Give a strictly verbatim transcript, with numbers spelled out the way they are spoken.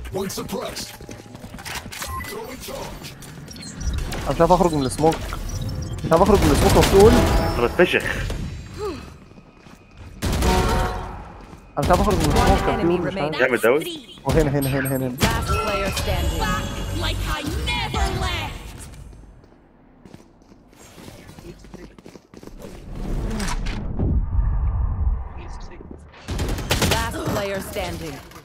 Point suppressed. Throwing charge. انا مش عارف اخرج من السموك، مش عارف اخرج من السموك مفتول. انا بتفشخ. انا مش عارف اخرج من السموك مفتول، مش عارف. جامد اوي. وهنا هنا هنا هنا هنا. Last player standing. Like I never left. Last player standing.